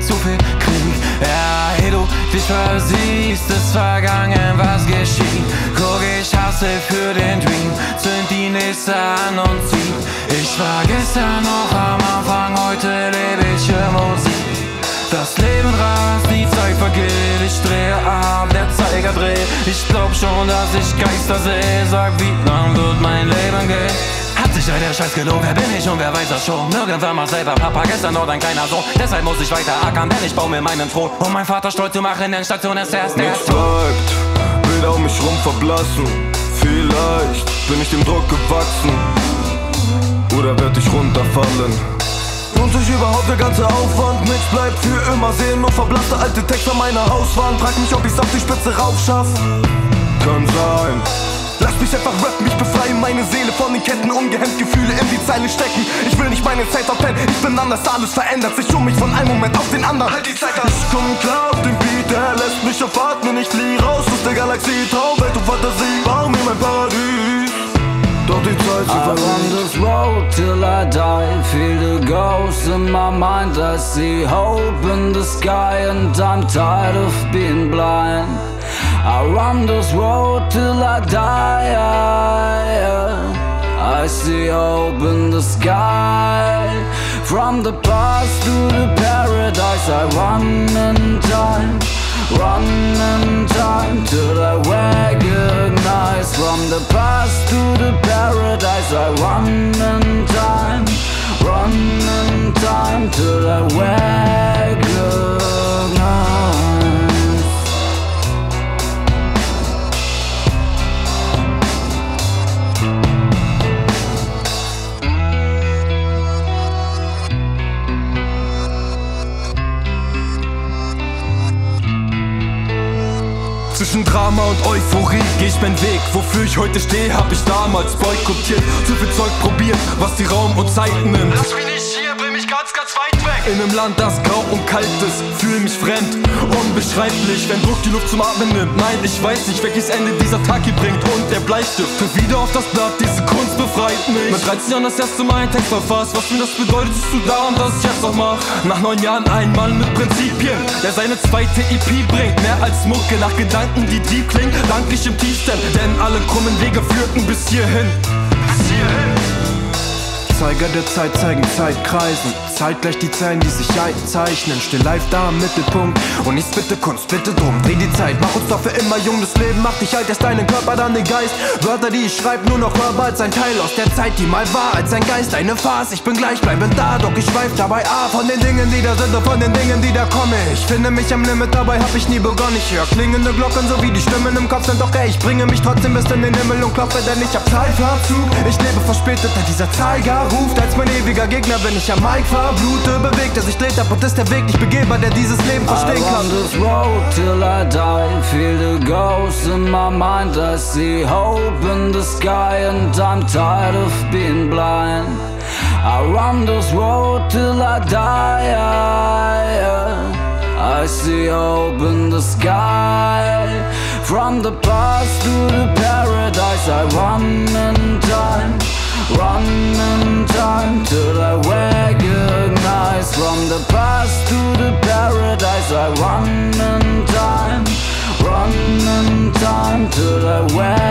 zu viel Krieg. Ja, hey du, dich versiehst, ist vergangen, was geschieht. Guck, ich hustle für den Dream, zünd die nächste an und zieh. Ich war gestern noch am Anfang, heute lebe ich für Musik. Das Leben rast, die Zeit vergeht, ich drehe ab, der Zeiger dreht. Ich glaub schon, dass ich Geister sehe, sag, wie lang wird mein Leben gehen? Hat sich der Scheiß gelohnt, wer bin ich und wer weiß das schon? Irgendwann mal selber Papa, gestern noch ein kleiner Sohn. Deshalb muss ich weiter ackern, denn ich baue mir meinen Thron. Um meinen Vater stolz zu machen, denn Station ist erst der Nichts bleibt, Bilder um mich rum verblassen. Vielleicht bin ich dem Druck gewachsen, oder werd ich runterfallen. Lohnt sich überhaupt der ganze Aufwand? Nichts bleibt für immer, sehen nur verblasste alte Texte an meiner Hauswand. Frag mich, ob ich's auf die Spitze raufschaff. Kann sein. Lass mich einfach rappen, ich befreie meine Seele von den Ketten, ungehemmt Gefühle in die Zeile stecken. Ich will nicht meine Zeit verpennen, ich bin anders, alles verändert sich um mich von einem Moment auf den anderen. Halt die Zeit an. Ich komm klar auf den Beat, der lässt mich auf atmen, ich flieh raus aus der Galaxie, Traumwelt und Fantasie, bau mir mein Paradies. Doch die Zeit zu I run this road till I die, feel the ghosts in my mind. I see hope in the sky and I'm tired of being blind. I run this road till I die. I see hope in the sky. From the past to the paradise, I run in time. Run in time till I recognize. From the past to the paradise, I run in time. Run in time till I recognize. Zwischen Drama und Euphorie geh ich meinen Weg. Wofür ich heute stehe, hab ich damals boykottiert. Zu viel Zeug probiert, was die Raum und Zeit nimmt. Lass mich nicht hier, bring mich ganz, ganz weit weg. In einem Land, das grau und kalt ist, fühl mich fremd, unbeschreiblich, wenn Druck die Luft zum Atmen nimmt. Nein, ich weiß nicht, welches Ende dieser Tag hier bringt. Und der Bleistift tritt wieder auf das Blatt, diese Kunst befreit mich. Mit 13 Jahren das erste Mal einen Text verfasst. Was mir das bedeutet, siehst du da und das ich jetzt noch mach. Nach 9 Jahren ein Mann mit Prinzipien, der seine zweite EP bringt. Mehr als Mucke, nach Gedanken, die deep klingen, dank ich im tiefsten. Denn alle krummen Wege führten bis hierhin. Bis hierhin. Zeiger der Zeit zeigen Zeitkreisen. Zeitgleich die Zeilen, die sich einzeichnen. Steh live da im Mittelpunkt und ich bitte Kunst, bitte drum. Dreh die Zeit, mach uns doch für immer jung. Das Leben macht dich alt, erst deinen Körper, dann den Geist. Wörter, die ich schreib, nur noch hörbar als ein Teil aus der Zeit, die mal war. Als ein Geist, eine Farce, ich bin gleichbleibend da, doch ich schweif dabei ab. Von den Dingen, die da sind und von den Dingen, die da kommen. Ich finde mich am Limit, dabei hab ich nie begonnen. Ich höre klingende Glocken, so wie die Stimmen im Kopf sind. Doch ey, ich bringe mich trotzdem bis in den Himmel und klopfe, denn ich hab Zeitverzug. Ich lebe verspätet, da dieser Zeiger ruft. Als mein ewiger Gegner, wenn ich am Mic verblute, bewegt er sich, dreht ab und ist der Weg nicht begehbar, der dieses Leben verstehen kann. I run this road till I die, feel the ghosts in my mind. I see hope in the sky and I'm tired of being blind. I run this road till I die. I see hope in the sky. From the past to the paradise, I run in time. Run in time till I recognize. From the past to the paradise, I run in time. Run in time till I recognize.